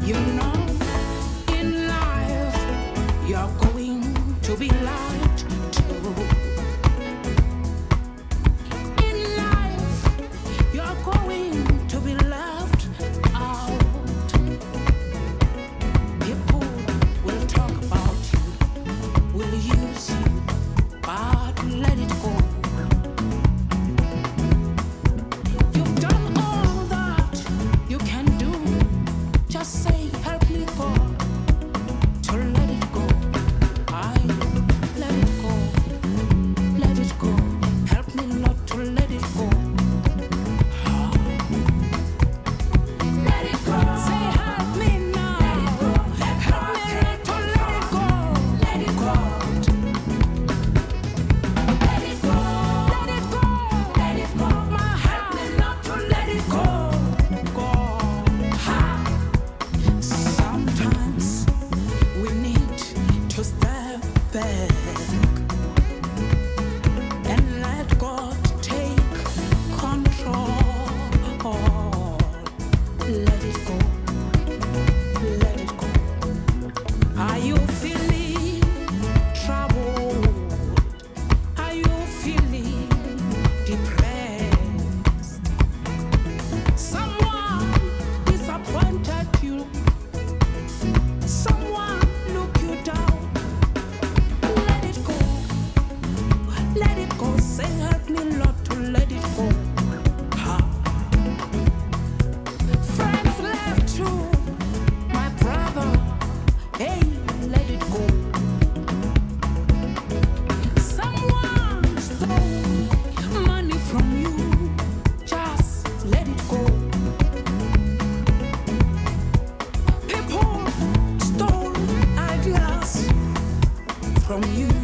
You know, in life, you're going to be lied to. In life, you're going to be left out. People will talk about you, will use you, but let it go. You've done all that you can do. Just say, help me, God, to let it go. I let it go. Let it go. Help me, Lord, to let it go. Let it go. Say, help me now. Help me, Lord, to let it go. Let it go. Let it go. Let it go. Let it go. My help me, Lord, to let it go. Go. Sometimes we need to step back and let God take control. Let it go. Let it go. Are you feeling troubled? Are you feeling depressed? Someone disappointed you. Someone look you down. Let it go. Let it go. Say, help me, Lord, to let it go. Friends left you, my brother. Hey, let it go. Someone stole money from you. Just let it go. People stole ideas from you.